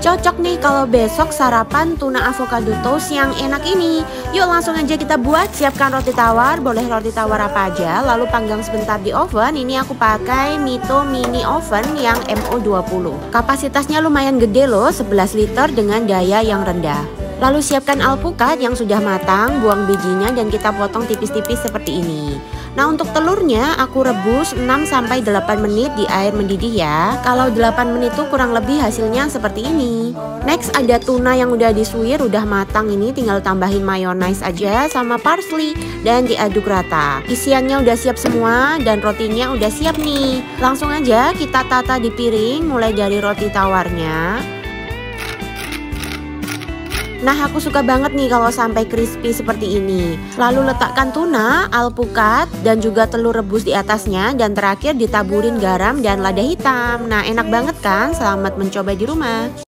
Cocok nih kalau besok sarapan tuna avocado toast yang enak ini. Yuk langsung aja kita buat. Siapkan roti tawar, boleh roti tawar apa aja, lalu panggang sebentar di oven. Ini aku pakai Mito mini oven yang MO20. Kapasitasnya lumayan gede loh, 11 liter dengan daya yang rendah. Lalu siapkan alpukat yang sudah matang, buang bijinya dan kita potong tipis-tipis seperti ini. Nah untuk telurnya aku rebus 6-8 menit di air mendidih ya. Kalau 8 menit tuh kurang lebih hasilnya seperti ini. Next ada tuna yang udah disuir, udah matang ini, tinggal tambahin mayonaise aja sama parsley dan diaduk rata. Isiannya udah siap semua dan rotinya udah siap nih. Langsung aja kita tata di piring mulai dari roti tawarnya. Nah aku suka banget nih kalau sampai crispy seperti ini. Lalu letakkan tuna, alpukat, dan juga telur rebus di atasnya. Dan terakhir ditaburin garam dan lada hitam. Nah enak banget kan? Selamat mencoba di rumah.